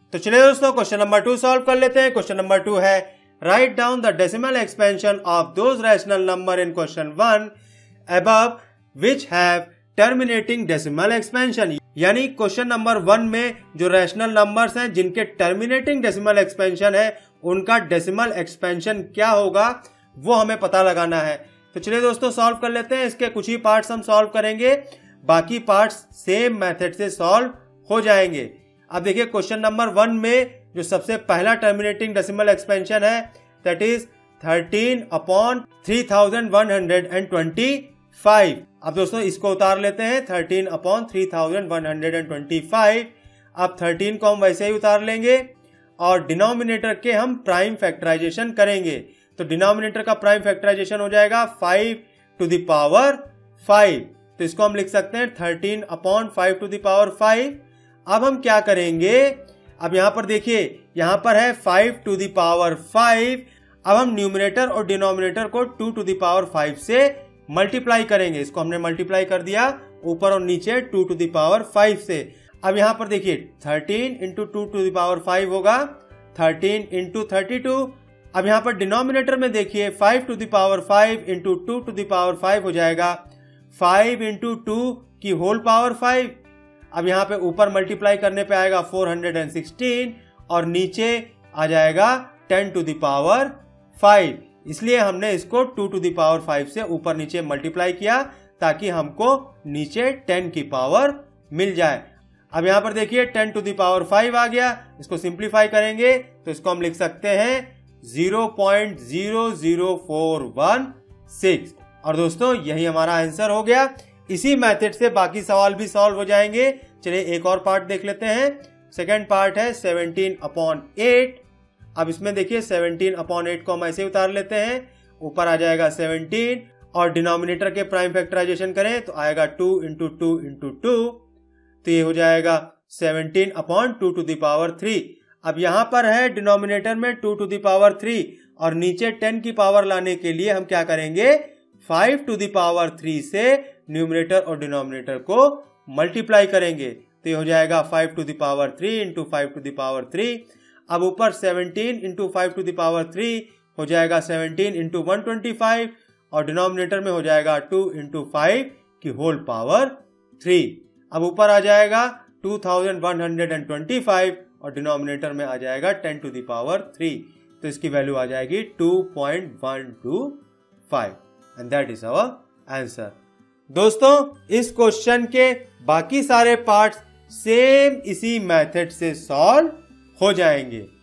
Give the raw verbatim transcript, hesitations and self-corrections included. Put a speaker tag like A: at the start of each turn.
A: तो चलिए दोस्तों क्वेश्चन नंबर टू सॉल्व कर लेते हैं। क्वेश्चन नंबर टू है write down the decimal expansion of those rational number in question one above which have terminating decimal expansion. यानी question number one में जो रैशनल नंबर्स हैं जिनके टर्मिनेटिंग डेसिमल एक्सपेंशन है उनका डेसिमल एक्सपेंशन क्या होगा वो हमें पता लगाना है। तो चलिए दोस्तों सॉल्व कर लेते हैं। इसके कुछ ही पार्ट्स हम सॉल्व करेंगे, बाकी पार्ट्स सेम मेथड से सॉल्व हो जाएंगे। अब देखिए क्वेश्चन नंबर वन में जो सबसे पहला टर्मिनेटिंग डेसिमल एक्सपेंशन है that is thirteen upon three thousand one hundred and twenty five. अब दोस्तों इसको उतार लेते हैं, thirteen upon three thousand one hundred and twenty five. अब थर्टीन को हम वैसे ही उतार लेंगे और डिनोमिनेटर के हम प्राइम फैक्टराइजेशन करेंगे। तो डिनोमिनेटर का प्राइम फैक्टराइजेशन हो जाएगा five to the power five. तो इसको हम लिख सकते हैं thirteen upon five to the power five. अब हम क्या करेंगे, अब यहां पर देखिए यहां पर है five to the power five. अब हम न्यूमरेटर और डिनोमिनेटर को two to the power five से मल्टीप्लाई करेंगे। इसको हमने मल्टीप्लाई कर दिया ऊपर और नीचे two to the power five से। अब यहां पर देखिए thirteen into two to the power five होगा थर्टीन इंटू थर्टी टू। अब यहां पर डिनोमिनेटर में देखिए five to the power five into two to the power five हो जाएगा फाइव इंटू टू की होल पावर फाइव। अब यहां पे ऊपर मल्टीप्लाई करने पे आएगा फोर हंड्रेड सिक्सटीन और नीचे आ जाएगा ten to the power five. इसलिए हमने इसको two to the power five से ऊपर नीचे मल्टीप्लाई किया ताकि हमको नीचे टेन की पावर मिल जाए। अब यहां पर देखिए ten to the power five आ गया। इसको सिंप्लीफाई करेंगे तो इसको हम लिख सकते हैं zero point zero zero four one six. और दोस्तों यही हमारा आंसर हो गया। इसी मेथड से बाकी सवाल भी सॉल्व हो जाएंगे। चलिए एक और पार्ट देख लेते हैं। सेकेंड पार्ट है सेवनटीन अपॉन एट। अब इसमें देखिए सेवनटीन अपॉन एट को हम ऐसे उतार लेते हैं, ऊपर आ जाएगा सेवनटीन और डिनोमिनेटर के प्राइम फैक्टराइजेशन करें तो आएगा two into two into two. तो ये हो जाएगा seventeen upon two to the power three. अब यहां पर है डिनोमिनेटर में two to the power three और नीचे टेन की पावर लाने के लिए हम क्या करेंगे, five to the power three से न्यूमरेटर और डिनोमिनेटर को मल्टीप्लाई करेंगे। तो ये हो जाएगा five to the power three into five to the power three. अब ऊपर seventeen into five to the power three हो जाएगा seventeen into one twenty five और डिनोमिनेटर में हो जाएगा टू इंटू फाइव की होल पावर थ्री। अब ऊपर आ जाएगा two thousand one hundred and twenty five और डिनोमिनेटर में आ जाएगा ten to the power three. तो इसकी वैल्यू आ जाएगी two point one two five and that is our answer. दोस्तों इस क्वेश्चन के बाकी सारे पार्ट्स सेम इसी मेथड से सॉल्व हो जाएंगे।